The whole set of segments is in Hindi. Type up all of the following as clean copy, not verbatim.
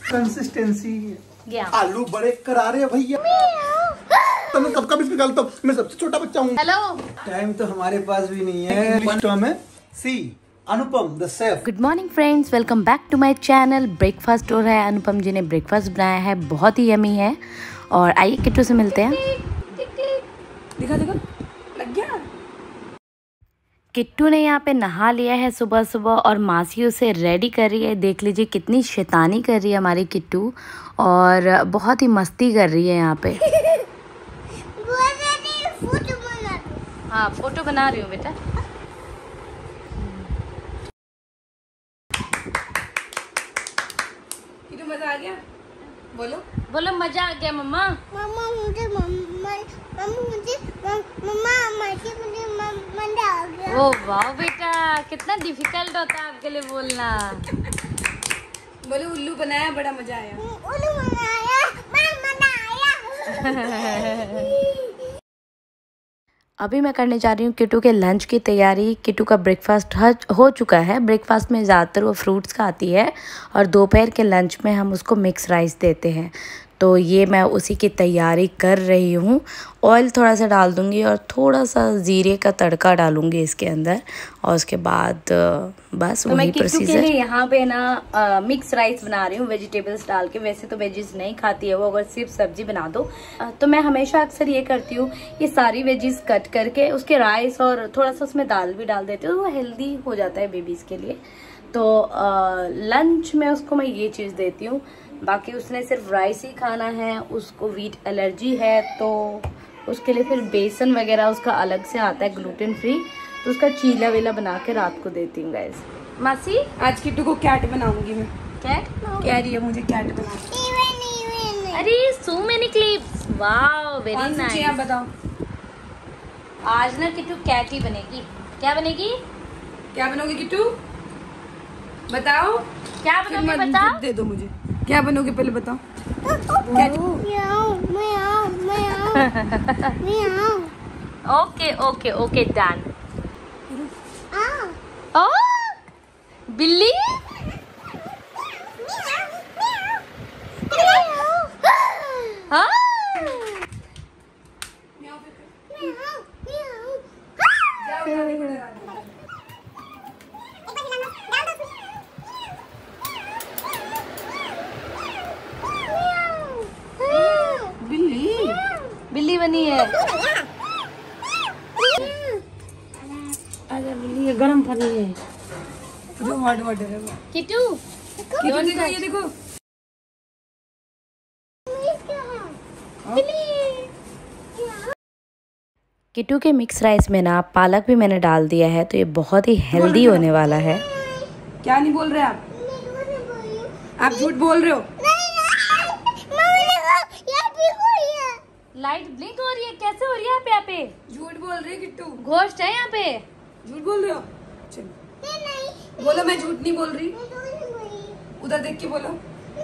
कंसिस्टेंसी गया। आलू बड़े करारे हैं भैया। तो मैं कब इसमें डालता हूँ, मैं सबसे छोटा बच्चा हूँ। हेलो, टाइम तो हमारे पास भी नहीं है। टर्म है see Anupam the chef. Good morning friends, welcome back to my channel. Breakfast हो रहा है, अनुपम जी ने ब्रेकफास्ट बनाया है, बहुत ही यमी है। और आइए किट्टू से मिलते हैं। देखा देखा लग गया। किट्टू ने यहाँ पे नहा लिया है सुबह सुबह और मासी उसे रेडी कर रही है। देख लीजिए कितनी शैतानी कर रही है हमारी किट्टू, और बहुत ही मस्ती कर रही है यहाँ पे। हाँ, फोटो बना रही हूँ बेटा। किट्टू मजा आ गया? बोलो बोलो मजा आ गया मम्मा। मजा आ गया। ओ वाह बेटा, कितना डिफिकल्ट होता है आपके लिए बोलना। बोलो उल्लू बनाया, बड़ा मजा आया। उल्लू बनाया, मजा आया। अभी मैं करने जा रही हूँ किट्टू के लंच की तैयारी। किट्टू का ब्रेकफास्ट हो चुका है। ब्रेकफास्ट में ज़्यादातर वो फ्रूट्स खाती है और दोपहर के लंच में हम उसको मिक्स राइस देते हैं। तो ये मैं उसी की तैयारी कर रही हूँ। ऑयल थोड़ा सा डाल दूँगी और थोड़ा सा ज़ीरे का तड़का डालूँगी इसके अंदर, और उसके बाद बस तो वही प्रोसीजर। के लिए यहाँ पे ना मिक्स राइस बना रही हूँ वेजिटेबल्स डाल के। वैसे तो वेजिस नहीं खाती है वो, अगर सिर्फ सब्जी बना दो तो मैं हमेशा अक्सर ये करती हूँ, ये सारी वेजिस कट करके उसके राइस और थोड़ा सा उसमें दाल भी डाल देती हूँ, वो हेल्दी हो जाता है बेबीज के लिए। तो लंच में उसको मैं ये चीज़ देती हूँ। बाकी उसने सिर्फ राइस ही खाना है, उसको व्हीट एलर्जी है, तो उसके लिए फिर बेसन वगैरह उसका अलग से आता है ग्लूटेन फ्री, तो उसका चीला वेला बना के रात को देती हूँ गाइस। मासी आज किट्टू को कैट बनाऊंगी मैं। कैट कह रही है मुझे कैट बना। अरे so many clips, wow very nice. आप बताओ। आज ना किट्टू कैट ही बनेगी। क्या बनेगी? क्या बनोगे किट्टू? बताओ क्या बनोगे बताओ? दे दो मुझे। क्या बनोगे पहले बताओ। Okay okay okay done. ओ बिल्ली, हाँ बिल्ली बनी है। अरे बिल्ली गरम पानी है जो हॉट वाटर है वो। किट्टू किट्टू देखो, ये देखो। किट्टू के मिक्स राइस में ना पालक भी मैंने डाल दिया है, तो ये बहुत ही हेल्दी होने वाला है। क्या नहीं बोल रहे आप झूठ बोल रहे हो। लाइट ब्लिंक हो रही है, कैसे हो रही है यहाँ पे? झूठ बोल रहे किट्टू, घोस्ट है यहाँ पे। झूठ बोल रहे हो। चलो बोलो मैं झूठ नहीं बोल रही। उधर देख के बोलो।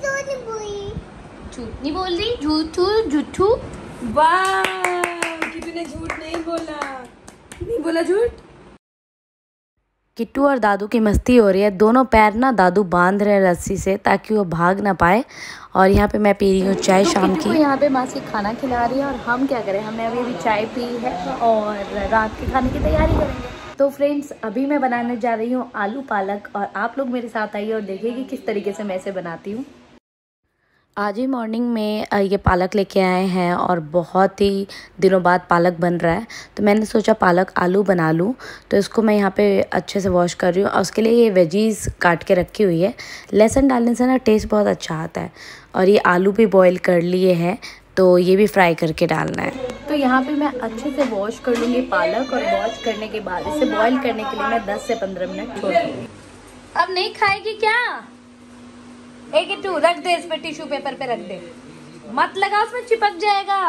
झूठ नहीं बोल रही, झूठू झूठू। वाह, किट्टू ने झूठ नहीं बोला, नहीं बोला झूठ। किट्टू और दादू की मस्ती हो रही है। दोनों पैर ना दादू बांध रहे हैं रस्सी से ताकि वो भाग ना पाए। और यहाँ पे मैं पी रही हूँ चाय शाम की। यहाँ पे मासी खाना खिला रही है और हम क्या करें, हमने अभी चाय पी है और रात के खाने की तैयारी करेंगे। तो फ्रेंड्स अभी मैं बनाने जा रही हूँ आलू पालक, और आप लोग मेरे साथ आइए और देखिए कि किस तरीके से मैं इसे बनाती हूँ। आज ही मॉर्निंग में ये पालक लेके आए हैं और बहुत ही दिनों बाद पालक बन रहा है, तो मैंने सोचा पालक आलू बना लूँ। तो इसको मैं यहाँ पे अच्छे से वॉश कर रही हूँ और उसके लिए ये वेजीज काट के रखी हुई है। लहसुन डालने से ना टेस्ट बहुत अच्छा आता है। और ये आलू भी बॉईल कर लिए हैं, तो ये भी फ्राई करके डालना है। तो यहाँ पे मैं अच्छे से वॉश कर लूँगी पालक, और वॉश करने के बाद इसे बॉईल करने के लिए मैं 10 से 15 मिनट छोड़ दूँगी। अब नहीं खाएगी क्या? एक किट्टू रख दे, इस पे टिश्यू पेपर पे रख दे, मत लगा, उसमें चिपक जाएगा।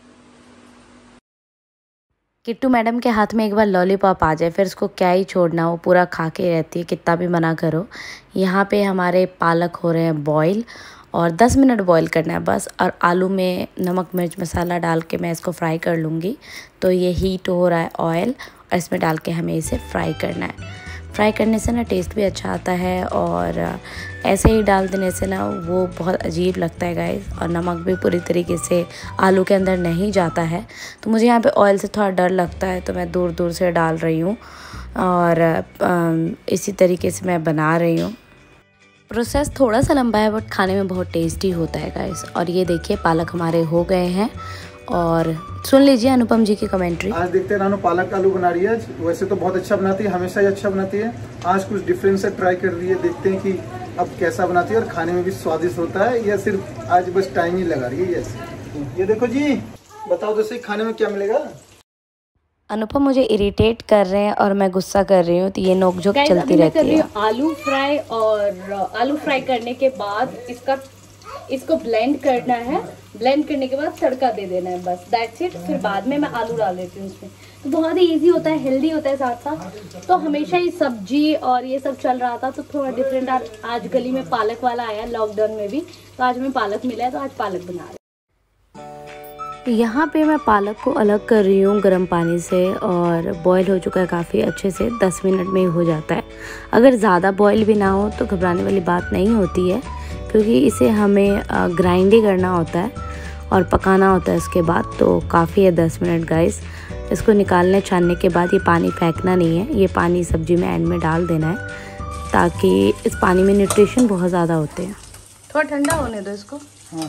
किट्टू मैडम के हाथ में एक बार लॉलीपॉप आ जाए फिर उसको क्या ही छोड़ना, वो पूरा खा के रहती है कितना भी मना करो। यहाँ पे हमारे पालक हो रहे हैं बॉईल, और 10 मिनट बॉईल करना है बस। और आलू में नमक मिर्च मसाला डाल के मैं इसको फ्राई कर लूँगी। तो ये हीट हो रहा है ऑयल, और इसमें डाल के हमें इसे फ्राई करना है। फ्राई करने से ना टेस्ट भी अच्छा आता है और ऐसे ही डाल देने से ना वो बहुत अजीब लगता है गाइस। और नमक भी पूरी तरीके से आलू के अंदर नहीं जाता है, तो मुझे यहाँ पे ऑयल से थोड़ा डर लगता है, तो मैं दूर दूर से डाल रही हूँ और इसी तरीके से मैं बना रही हूँ। प्रोसेस थोड़ा सा लंबा है बट खाने में बहुत टेस्टी होता है गाइस। और ये देखिए पालक हमारे हो गए हैं और सुन लीजिए अनुपम जी की कमेंट्री। आज देखते हैं रानू पालक आलू बना रही है। वैसे तो बहुत अच्छा बनाती है, हमेशा ही अच्छा बनाती है। आज कुछ डिफरेंट से ट्राई कर रही है, देखते हैं कि अब कैसा बनाती है और खाने में भी स्वादिष्ट होता है या सिर्फ आज बस टाइम ही लगा रही है। ये देखो जी, बताओ दोस्तों खाने में क्या मिलेगा। अनुपम मुझे इरिटेट कर रहे हैं और मैं गुस्सा कर रही हूँ, तो ये नोकझोंक चलती रहती है। आलू फ्राई, और आलू फ्राई करने के बाद इसको ब्लेंड करना है। ब्लेंड करने के बाद तड़का दे देना है, बस दैट्स इट। फिर बाद में मैं आलू डाल देती हूँ उसमें, तो बहुत ही इजी होता है, हेल्दी होता है साथ साथ। तो हमेशा ही सब्जी और ये सब चल रहा था, तो थोड़ा डिफरेंट आज गली में पालक वाला आया लॉकडाउन में भी, तो आज हमें पालक मिला है, तो आज पालक बना रहे हैं। यहाँ पे मैं पालक को अलग कर रही हूँ गर्म पानी से और बॉईल हो चुका है काफ़ी अच्छे से, 10 मिनट में ही हो जाता है। अगर ज़्यादा बॉईल भी ना हो तो घबराने वाली बात नहीं होती है, क्योंकि इसे हमें ग्राइंड ही करना होता है और पकाना होता है उसके बाद, तो काफ़ी है 10 मिनट गाइस। इसको निकालने छानने के बाद ये पानी फेंकना नहीं है, ये पानी सब्जी में एंड में डाल देना है, ताकि इस पानी में न्यूट्रिशन बहुत ज़्यादा होते हैं। थोड़ा ठंडा होने दो इसको। हाँ,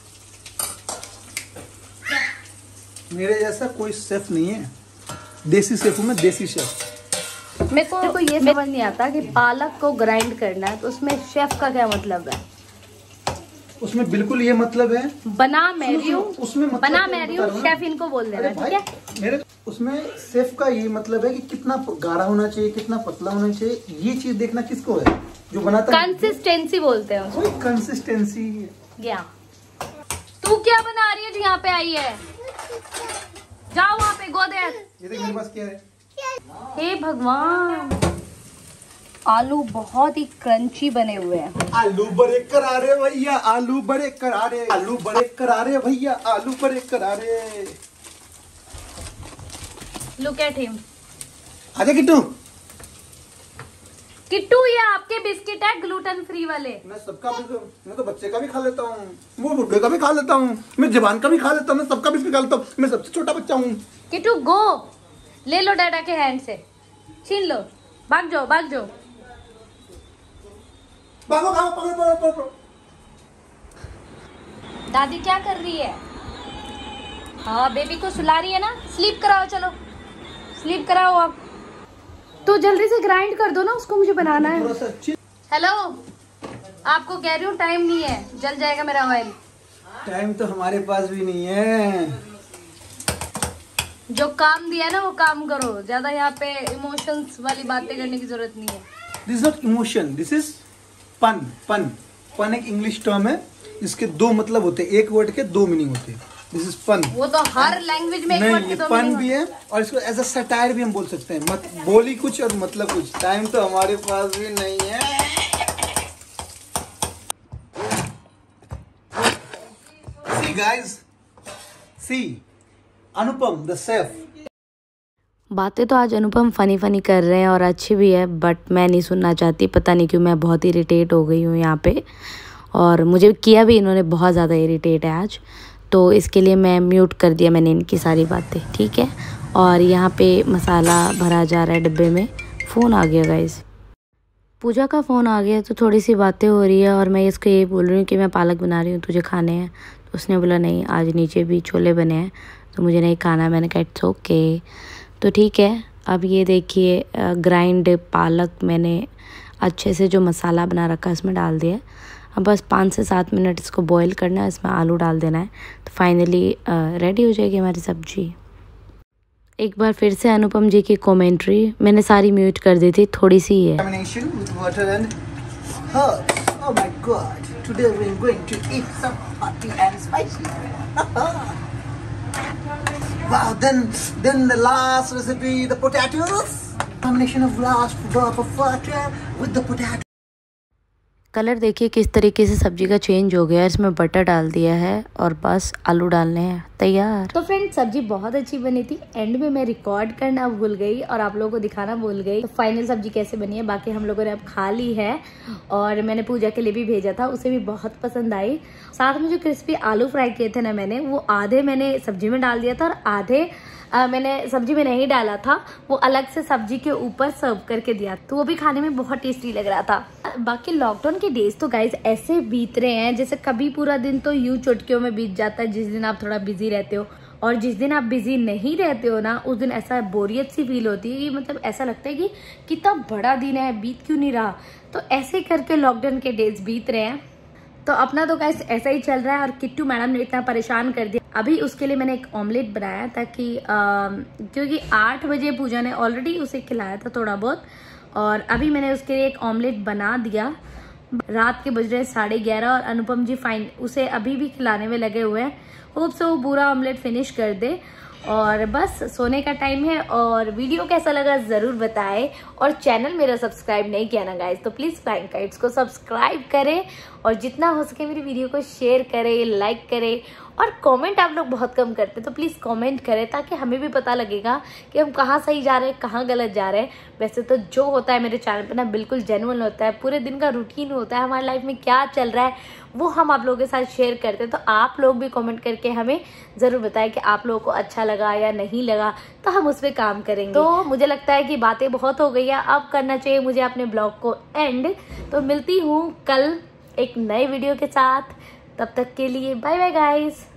मेरे जैसा कोई शेफ नहीं है, देसी शेफ हूँ मैं, देसी शेफ। मेरे को ये समझ नहीं आता कि पालक को ग्राइंड करना है, तो उसमें शेफ का क्या मतलब है। उसमें बिल्कुल ये मतलब है, बना मैं रही हूँ, उसमें मतलब बना मैं रही हूँ, शेफ इनको बोल देना, ठीक है। मेरे उसमें शेफ का ये मतलब है कि कितना गाढ़ा होना चाहिए, कितना पतला होना चाहिए, ये चीज देखना किसको है, जो बनाता है। कंसिस्टेंसी बोलते हैं उसको। कंसिस्टेंसी। क्या तू क्या बना रही है जो यहाँ पे आई है, जाओ वहाँ पे गो देर। ये देख मेरे पास क्या है। हे भगवान, आलू बहुत ही क्रंची बने हुए हैं। आलू बड़े करारे भैया, आलू बड़े करारे, आलू बड़े करारे भैया, आलू बड़े करारे। Look at him. आजा किट्टू। किट्टू, ये आपके बिस्किट है ग्लूटेन फ्री वाले। मैं सबका बिस्किट, मैं तो बच्चे का भी खा लेता हूँ, वो बुढ़े का भी खा लेता हूँ, मैं जवान का भी खा लेता हूँ, मैं सबका बिस्किट खा लेता हूँ, मैं सबसे छोटा बच्चा हूँ। किट्टू गो, ले लो डैडा के हैंड से, छीन लो, भाग जाओ भाग जाओ। भागो भागो पकड़ो पकड़ो पकड़ो। दादी क्या कर रही है। हाँ, बेबी को सुला रही है ना, स्लीप कराओ, चलो स्लीप कराओ आप। तो जल्दी से ग्राइंड कर दो ना उसको, मुझे बनाना है। हेलो, आपको कह रही हूँ टाइम नहीं है, जल जाएगा मेरा ऑयल। टाइम तो हमारे पास भी नहीं है। जो काम दिया है ना वो काम करो, ज्यादा यहाँ पे इमोशंस वाली बातें करने की जरूरत नहीं है। This is not emotion, this is pun. Pun पन एक इंग्लिश टर्म है, इसके दो मतलब होते हैं, एक वर्ड के दो मीनिंग होते हैं। This is fun. वो तो हर लैंग्वेज में एक नहीं, वर्ड ये के दो फन मीनिंग भी है और इसको एज अ सटायर भी हम बोल सकते हैं। मत बोली कुछ और मतलब कुछ। टाइम तो हमारे पास भी नहीं है। See guys, see Anupam the chef. बातें तो आज अनुपम फ़नी कर रहे हैं और अच्छी भी है, बट मैं नहीं सुनना चाहती। पता नहीं क्यों मैं बहुत इरिटेट हो गई हूँ यहाँ पे, और मुझे किया भी इन्होंने बहुत ज़्यादा इरिटेट है आज, तो इसके लिए मैं म्यूट कर दिया मैंने इनकी सारी बातें, ठीक है। और यहाँ पे मसाला भरा जा रहा है डिब्बे में। फ़ोन आ गया गाइस, पूजा का फ़ोन आ गया, तो थोड़ी सी बातें हो रही है और मैं इसको ये बोल रही हूँ कि मैं पालक बना रही हूँ, तुझे खाने हैं। तो उसने बोला नहीं, आज नीचे भी छोले बने हैं तो मुझे नहीं खाना। मैंने कहा इट्स ओके, तो ठीक है। अब ये देखिए ग्राइंड पालक मैंने अच्छे से जो मसाला बना रखा है इसमें डाल दिया। अब बस 5 से 7 मिनट इसको बॉईल करना है, इसमें आलू डाल देना है, तो फाइनली रेडी हो जाएगी हमारी सब्जी। एक बार फिर से अनुपम जी की कमेंट्री मैंने सारी म्यूट कर दी थी, थोड़ी सी है। Oh my God! Today we're going to eat some hot and spicy. Wow! Then the last recipe, the potatoes. Combination of last drop of water with the potato. Colour देखिए किस तरीके से सब्जी का चेंज हो गया है। इसमें बटर डाल दिया है और बस आलू डालने हैं। तैयार। तो फ्रेंड सब्जी बहुत अच्छी बनी थी। एंड में मैं रिकॉर्ड करना भूल गई और आप लोगों को दिखाना भूल गई। तो फाइनल सब्जी कैसे बनी है बाकी हम लोगों ने अब खा ली है और मैंने पूजा के लिए भी भेजा था, उसे भी बहुत पसंद आई। साथ में जो क्रिस्पी आलू फ्राई किए थे ना मैंने, वो आधे मैंने सब्जी में डाल दिया था और आधे मैंने सब्जी में नहीं डाला था, वो अलग से सब्जी के ऊपर सर्व करके दिया, तो वो भी खाने में बहुत टेस्टी लग रहा था। बाकी लॉकडाउन के डेज तो गाइज ऐसे बीत रहे हैं जैसे कभी पूरा दिन तो यूं चुटकियों में बीत जाता है जिस दिन आप थोड़ा बिजी रहते हो, और जिस दिन आप बिजी नहीं रहते हो ना उस दिन ऐसा बोरियत सी फील होती है कि मतलब ऐसा लगता है कि कितना बड़ा दिन है, बीत क्यों नहीं रहा। तो ऐसे करके लॉकडाउन के डेज बीत रहे हैं। तो अपना तो गाइस ऐसा ही चल रहा है और किट्टू मैडम ने इतना परेशान कर दिया। अभी उसके लिए मैंने एक ऑमलेट बनाया ताकि क्योंकि 8 बजे पूजा ने ऑलरेडी उसे खिलाया था थोड़ा बहुत, और अभी मैंने उसके लिए एक ऑमलेट बना दिया। रात के बज रहे 11:30 और अनुपम जी फाइन उसे अभी भी खिलाने में लगे हुए हैं। होप से वो पूरा ऑमलेट फिनिश कर दे और बस सोने का टाइम है। और वीडियो कैसा लगा जरूर बताएं, और चैनल मेरा सब्सक्राइब नहीं किया ना गाइस तो प्लीज फ्लाइंग काइट्स को सब्सक्राइब करें और जितना हो सके मेरी वीडियो को शेयर करें, लाइक करें। और कमेंट आप लोग बहुत कम करते तो प्लीज कमेंट करें ताकि हमें भी पता लगेगा कि हम कहाँ सही जा रहे हैं, कहाँ गलत जा रहे हैं। वैसे तो जो होता है मेरे चैनल पे ना बिल्कुल जेन्युइन होता है, पूरे दिन का रूटीन होता है, हमारी लाइफ में क्या चल रहा है वो हम आप लोगों के साथ शेयर करते हैं। तो आप लोग भी कमेंट करके हमें जरूर बताएं कि आप लोगों को अच्छा लगा या नहीं लगा, तो हम उस पर काम करेंगे। तो मुझे लगता है कि बातें बहुत हो गई है, अब करना चाहिए मुझे अपने ब्लॉग को एंड। तो मिलती हूँ कल एक नए वीडियो के साथ, तब तक के लिए बाय बाय गाइस।